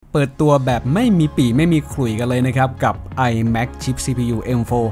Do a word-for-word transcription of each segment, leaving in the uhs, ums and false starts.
เปิดตัวแบบไม่มีปีไม่มีขลุ่ยกันเลยนะครับกับ iMac ชิป ซี พี ยู เอ็ม โฟร์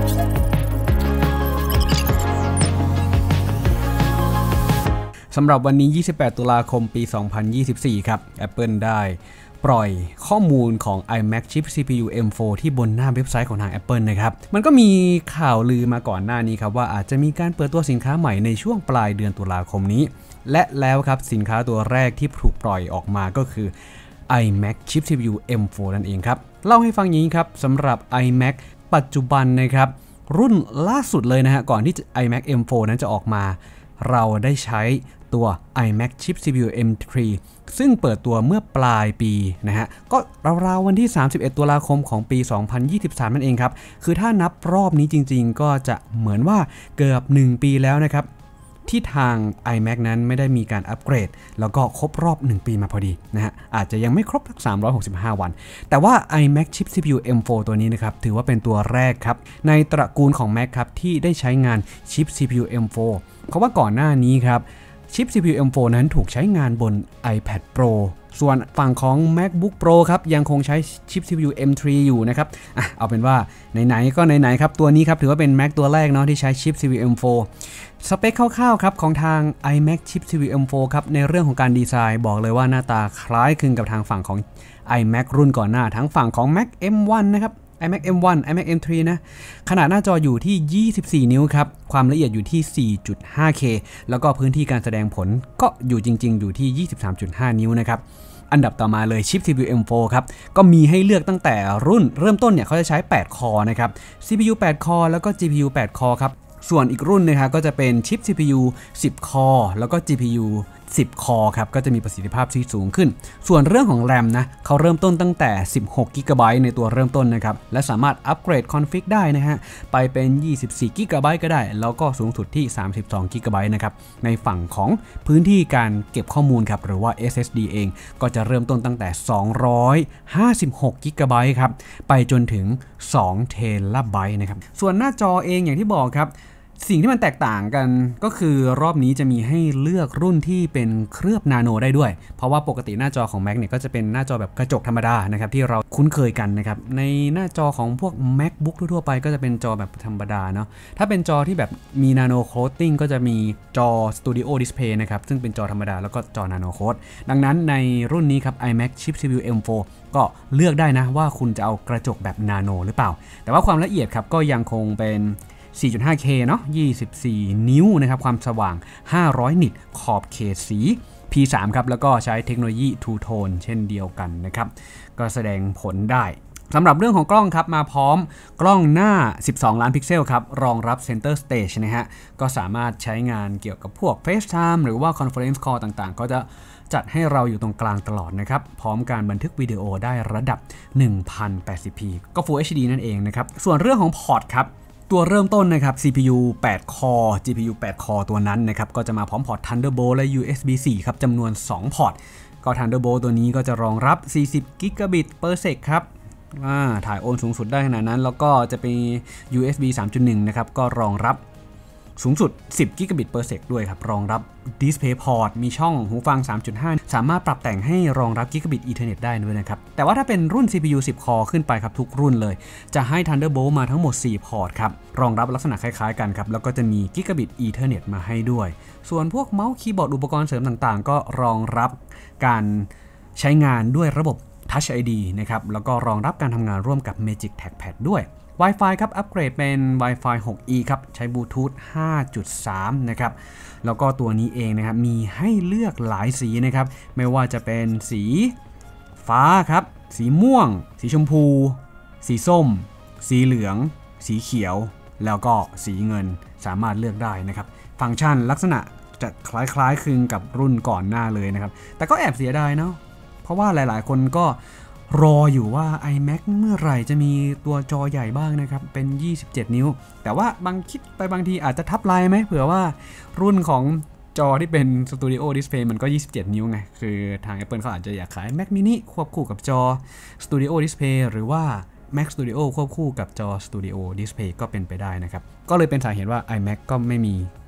สำหรับวันนี้ยี่สิบแปดตุลาคมปีสองพันยี่สิบสี่ครับ Apple ได้ปล่อยข้อมูลของ iMac ชิป ซี พี ยู เอ็ม โฟร์ ที่บนหน้าเว็บไซต์ของทาง Apple นะครับมันก็มีข่าวลือมาก่อนหน้านี้ครับว่าอาจจะมีการเปิดตัวสินค้าใหม่ในช่วงปลายเดือนตุลาคมนี้และแล้วครับสินค้าตัวแรกที่ถูกปล่อยออกมาก็คือ iMac ชิป ซี พี ยู เอ็ม โฟร์ นั่นเองครับเล่าให้ฟังอย่างนี้ครับสำหรับ iMac ปัจจุบันนะครับรุ่นล่าสุดเลยนะฮะก่อนที่ iMac เอ็ม โฟร์ นั้นจะออกมาเราได้ใช้ตัว iMac ชิป ซี พี ยู เอ็ม ทรี ซึ่งเปิดตัวเมื่อปลายปีนะฮะก็ราวๆวันที่สามสิบเอ็ดตุลาคมของปีสองพันยี่สิบสามนั่นเองครับคือถ้านับรอบนี้จริงๆก็จะเหมือนว่าเกือบหนึ่งปีแล้วนะครับที่ทาง iMac นั้นไม่ได้มีการอัปเกรดแล้วก็ครบรอบหนึ่งปีมาพอดีนะฮะอาจจะยังไม่ครบทั้งสามร้อยหกสิบห้าวันแต่ว่า iMac ชิป ซี พี ยู เอ็ม โฟร์ ตัวนี้นะครับถือว่าเป็นตัวแรกครับในตระกูลของ Mac ครับที่ได้ใช้งานชิป ซี พี ยู เอ็ม โฟร์ เพราะว่าก่อนหน้านี้ครับชิป ซี พี ยู เอ็ม โฟร์ นั้นถูกใช้งานบน iPad Pro ส่วนฝั่งของ MacBook Pro ครับยังคงใช้ชิป ซี พี ยู เอ็ม ทรี อยู่นะครับอ่ะเอาเป็นว่าไหนๆก็ไหนๆครับตัวนี้ครับถือว่าเป็น Mac ตัวแรกเนาะที่ใช้ชิป ซี พี ยู เอ็ม โฟร์ สเปคคร่าวๆครับของทาง iMac ชิป ซี พี ยู เอ็ม โฟร์ ครับในเรื่องของการดีไซน์บอกเลยว่าหน้าตาคล้ายคลึงกับทางฝั่งของ iMac รุ่นก่อนหน้าทั้งฝั่งของ Mac เอ็ม วัน นะครับ iMac เอ็ม วัน iMac เอ็ม ทรี นะขนาดหน้าจออยู่ที่ยี่สิบสี่นิ้วครับความละเอียดอยู่ที่ สี่จุดห้าเค แล้วก็พื้นที่การแสดงผลก็อยู่จริงๆอยู่ที่ ยี่สิบสามจุดห้านิ้วนะครับอันดับต่อมาเลยชิป ซี พี ยู เอ็ม โฟร์ ครับก็มีให้เลือกตั้งแต่รุ่นเริ่มต้นเนี่ยเขาจะใช้แปดคอร์นะครับ ซี พี ยู แปดคอร์แล้วก็ จี พี ยู แปดคอร์ครับส่วนอีกรุ่นนะครับก็จะเป็นชิป ซี พี ยู สิบคอร์แล้วก็ จี พี ยู สิบคอร์ครับก็จะมีประสิทธิภาพที่สูงขึ้นส่วนเรื่องของ แรม นะเขาเริ่มต้นตั้งแต่สิบหก จี บี ในตัวเริ่มต้นนะครับและสามารถอัปเกรดคอนฟิกได้นะฮะไปเป็นยี่สิบสี่ จี บี ก็ได้แล้วก็สูงสุดที่สามสิบสอง จี บี นะครับในฝั่งของพื้นที่การเก็บข้อมูลครับหรือว่า เอส เอส ดี เองก็จะเริ่มต้นตั้งแต่สองร้อยห้าสิบหก จี บี ครับไปจนถึงสอง เทราไบต์นะครับส่วนหน้าจอเองอย่างที่บอกครับสิ่งที่มันแตกต่างกันก็คือรอบนี้จะมีให้เลือกรุ่นที่เป็นเคลือบนาโนได้ด้วยเพราะว่าปกติหน้าจอของ Mac เนี่ยก็จะเป็นหน้าจอแบบกระจกธรรมดานะครับที่เราคุ้นเคยกันนะครับในหน้าจอของพวก MacBook ทั่วๆไปก็จะเป็นจอแบบธรรมดาเนาะถ้าเป็นจอที่แบบมีนาโนโคตติ้งก็จะมีจอ Studio Display นะครับซึ่งเป็นจอธรรมดาแล้วก็จอนาโนโคตดังนั้นในรุ่นนี้ครับ iMac ชิป ซี พี ยู เอ็ม โฟร์ ก็เลือกได้นะว่าคุณจะเอากระจกแบบนาโนหรือเปล่าแต่ว่าความละเอียดครับก็ยังคงเป็น สี่จุดห้าเค เนาะยี่สิบสี่นิ้วนะครับความสว่างห้าร้อยนิตขอบเขตสี พี สาม ครับแล้วก็ใช้เทคโนโลยี Two Tone เช่นเดียวกันนะครับก็แสดงผลได้สำหรับเรื่องของกล้องครับมาพร้อมกล้องหน้าสิบสองล้านพิกเซลครับรองรับ Center Stage นะฮะก็สามารถใช้งานเกี่ยวกับพวก FaceTime หรือว่า Conference Call ต่างๆก็จะจัดให้เราอยู่ตรงกลางตลอดนะครับพร้อมการบันทึกวิดีโอได้ระดับ หนึ่งพันแปดสิบพี ก็ Full เอช ดี นั่นเองนะครับส่วนเรื่องของพอร์ตครับตัวเริ่มต้นนะครับ ซี พี ยู แปดคอร์ จี พี ยู แปดคอร์ตัวนั้นนะครับก็จะมาพร้อมพอร์ต Thunderbolt และ ยู เอส บี โฟร์ ครับจำนวนสองพอร์ตก็ Thunderbolt ตัวนี้ก็จะรองรับสี่สิบ Gigabit per sec ครับถ่ายโอนสูงสุดได้ขนาดนั้นแล้วก็จะเป็น ยู เอส บี สามจุดหนึ่ง นะครับก็รองรับสูงสุดสิบ Gigabit per sec ด้วยครับรองรับ DisplayPort มีช่องหูฟัง สามจุดห้า สามารถปรับแต่งให้รองรับ Gigabit Ethernet ได้ด้วยนะครับแต่ว่าถ้าเป็นรุ่น ซี พี ยู สิบ คอร์ ขึ้นไปครับทุกรุ่นเลยจะให้ Thunderbolt มาทั้งหมดสี่พอร์ตครับรองรับลักษณะคล้ายๆกันครับแล้วก็จะมี Gigabit Ethernet มาให้ด้วยส่วนพวกเมาส์คีย์บอร์ดอุปกรณ์เสริมต่างๆก็รองรับการใช้งานด้วยระบบ Touch ไอ ดี นะครับแล้วก็รองรับการทำงานร่วมกับ Magic Trackpad ด้วย Wi-Fi ครับอัปเกรดเป็น Wi-Fi หกอี ครับใช้บลูทูธ ห้าจุดสาม นะครับแล้วก็ตัวนี้เองนะครับมีให้เลือกหลายสีนะครับไม่ว่าจะเป็นสีฟ้าครับสีม่วงสีชมพูสีส้มสีเหลืองสีเขียวแล้วก็สีเงินสามารถเลือกได้นะครับฟังก์ชันลักษณะจะคล้ายๆคลึงกับรุ่นก่อนหน้าเลยนะครับแต่ก็แอบเสียดายเนาะเพราะว่าหลายๆคนก็รออยู่ว่า iMac เมื่อไหร่จะมีตัวจอใหญ่บ้างนะครับเป็นยี่สิบเจ็ดนิ้วแต่ว่าบางคิดไปบางทีอาจจะทับลายไหมเผื่อว่ารุ่นของจอที่เป็น Studio Display มันก็ยี่สิบเจ็ดนิ้วไงคือทาง Apple เขาอาจจะอยากขาย Mac mini ควบคู่กับจอ Studio Display หรือว่า Mac Studio ควบคู่กับจอ Studio Display ก็เป็นไปได้นะครับก็เลยเป็นสาเหตุว่า iMac ก็ไม่มี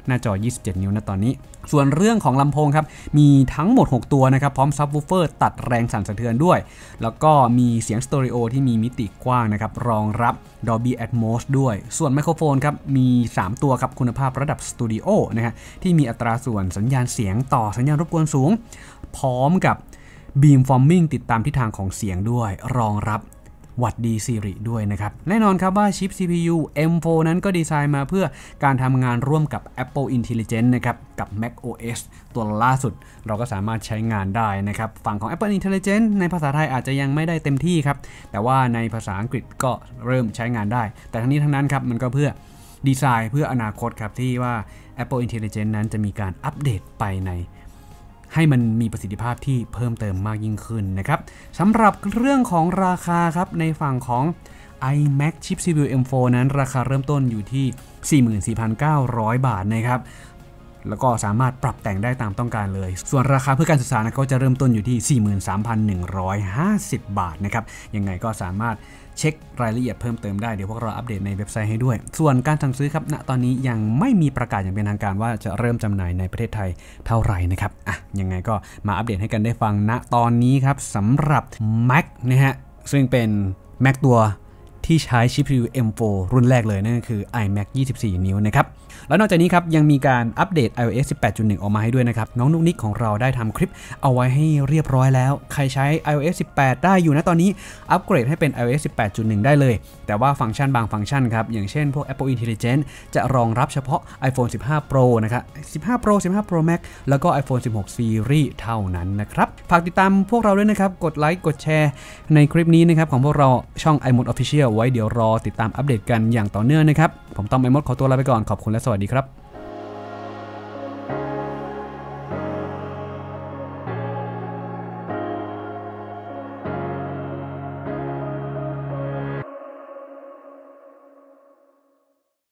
หน้าจอยี่สิบเจ็ดนิ้วนะตอนนี้ส่วนเรื่องของลำโพงครับมีทั้งหมดหกตัวนะครับพร้อมซับวูฟเฟอร์ตัดแรงสั่นสะเทือนด้วยแล้วก็มีเสียงสเตอริโอที่มีมิติกว้างนะครับรองรับ Dolby Atmos ด้วยส่วนไมโครโฟนครับมีสามตัวครับคุณภาพระดับสตูดิโอนะฮะที่มีอัตราส่วนสัญญาณเสียงต่อสัญญาณรบกวนสูงพร้อมกับ Beamforming ติดตามทิศทางของเสียงด้วยรองรับหวัดดี Siri ด้วยนะครับแน่นอนครับว่าชิป ซี พี ยู เอ็ม โฟร์ นั้นก็ดีไซน์มาเพื่อการทำงานร่วมกับ Apple Intelligence นะครับกับ macOS ตัวล่าสุดเราก็สามารถใช้งานได้นะครับฝั่งของ Apple Intelligence ในภาษาไทยอาจจะยังไม่ได้เต็มที่ครับแต่ว่าในภาษาอังกฤษก็เริ่มใช้งานได้แต่ทั้งนี้ทั้งนั้นครับมันก็เพื่อดีไซน์เพื่ออนาคตครับที่ว่า Apple Intelligence นั้นจะมีการอัปเดตไปในให้มันมีประสิทธิภาพที่เพิ่มเติมมากยิ่งขึ้นนะครับสำหรับเรื่องของราคาครับในฝั่งของ iMac ชิป ซี พี ยู เอ็ม โฟร์ นั้นราคาเริ่มต้นอยู่ที่ สี่หมื่นสี่พันเก้าร้อย บาทนะครับแล้วก็สามารถปรับแต่งได้ตามต้องการเลยส่วนราคาเพื่อการศึกษานะก็จะเริ่มต้นอยู่ที่ สี่หมื่นสามพันหนึ่งร้อยห้าสิบ บาทนะครับยังไงก็สามารถเช็ครายละเอียดเพิ่มเติมได้เดี๋ยวพวกเราอัปเดตในเว็บไซต์ให้ด้วยส่วนการสั่งซื้อครับณตอนนี้ยังไม่มีประกาศอย่างเป็นทางการว่าจะเริ่มจำหน่ายในประเทศไทยเท่าไหร่นะครับอ่ะยังไงก็มาอัปเดตให้กันได้ฟังณตอนนี้ครับสำหรับ Mac นะฮะซึ่งเป็น Mac ตัวที่ใช้ชิป ซี พี ยู เอ็ม โฟร์ รุ่นแรกเลยนั่นก็คือ iMac ยี่สิบสี่ นิ้วนะครับแล้วนอกจากนี้ครับยังมีการอัปเดต iOS สิบแปดจุดหนึ่ง ออกมาให้ด้วยนะครับน้องนุ๊กนิกของเราได้ทำคลิปเอาไว้ให้เรียบร้อยแล้วใครใช้ iOS สิบแปดได้อยู่นะตอนนี้อัปเกรดให้เป็น iOS สิบแปดจุดหนึ่ง ได้เลยแต่ว่าฟังก์ชันบางฟังก์ชันครับอย่างเช่นพวก Apple Intelligence จะรองรับเฉพาะ iPhone สิบห้า Pro นะครับสิบห้า Pro สิบห้า Pro Max แล้วก็ iPhone สิบหก Series เท่านั้นนะครับฝากติดตามพวกเราด้วยนะครับกดไลค์กดแชร์ในคลิปนี้นะครับของพวกเราช่อง iMode Official ไว้เดี๋ยวรอติดตามอัปเดตกันอย่างต่อเนื่องนะครับผมต้อม iMode ขอตัวลาไปก่อนขอบคุณและสวัสดีครับ